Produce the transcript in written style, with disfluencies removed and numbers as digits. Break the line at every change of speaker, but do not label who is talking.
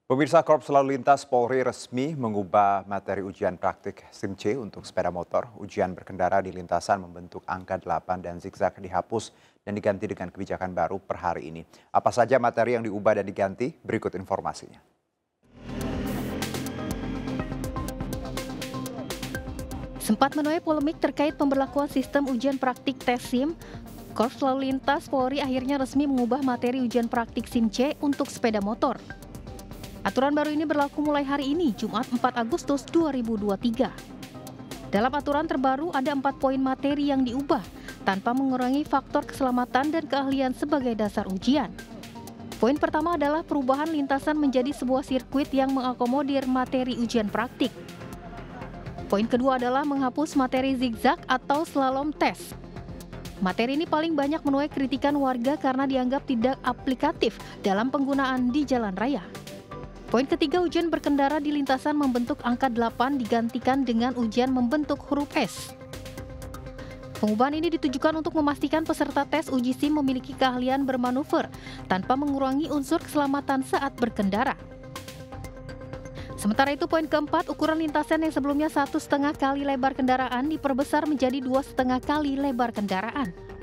Pemirsa Korps Lalu Lintas Polri resmi mengubah materi ujian praktik SIM C untuk sepeda motor. Ujian berkendara di lintasan membentuk angka 8 dan zigzag dihapus dan diganti dengan kebijakan baru per hari ini. Apa saja materi yang diubah dan diganti? Berikut informasinya.
Sempat menuai polemik terkait pemberlakuan sistem ujian praktik tes SIM, Korps Lalu Lintas Polri akhirnya resmi mengubah materi ujian praktik SIM C untuk sepeda motor. Aturan baru ini berlaku mulai hari ini, Jumat 4 Agustus 2023. Dalam aturan terbaru ada 4 poin materi yang diubah, tanpa mengurangi faktor keselamatan dan keahlian sebagai dasar ujian. Poin pertama adalah perubahan lintasan menjadi sebuah sirkuit yang mengakomodir materi ujian praktik. Poin kedua adalah menghapus materi zigzag atau slalom test. Materi ini paling banyak menuai kritikan warga karena dianggap tidak aplikatif dalam penggunaan di jalan raya. Poin ketiga, ujian berkendara di lintasan membentuk angka 8 digantikan dengan ujian membentuk huruf S. Pengubahan ini ditujukan untuk memastikan peserta tes uji SIM memiliki keahlian bermanuver tanpa mengurangi unsur keselamatan saat berkendara. Sementara itu, poin keempat, ukuran lintasan yang sebelumnya 1,5 kali lebar kendaraan diperbesar menjadi 2,5 kali lebar kendaraan.